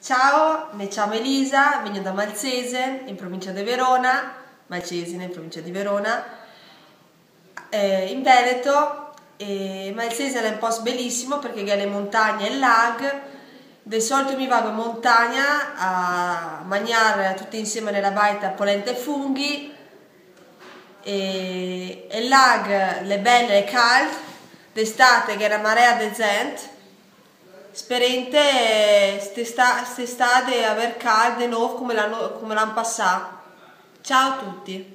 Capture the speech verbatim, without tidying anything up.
Ciao, mi chiamo Elisa, vengo da Malcese, in provincia di Verona, Malcesine, in provincia di Verona, eh, in Veneto. E Malcese è un posto bellissimo perché ha le montagne e il lago. Di solito mi vado in montagna a mangiare tutti insieme nella baita polenta e funghi, e, e il lago è bello e caldo, d'estate che è una marea di gente. Sperente quest'estate aver caldo e nuovo come l'anno passato. Ciao a tutti!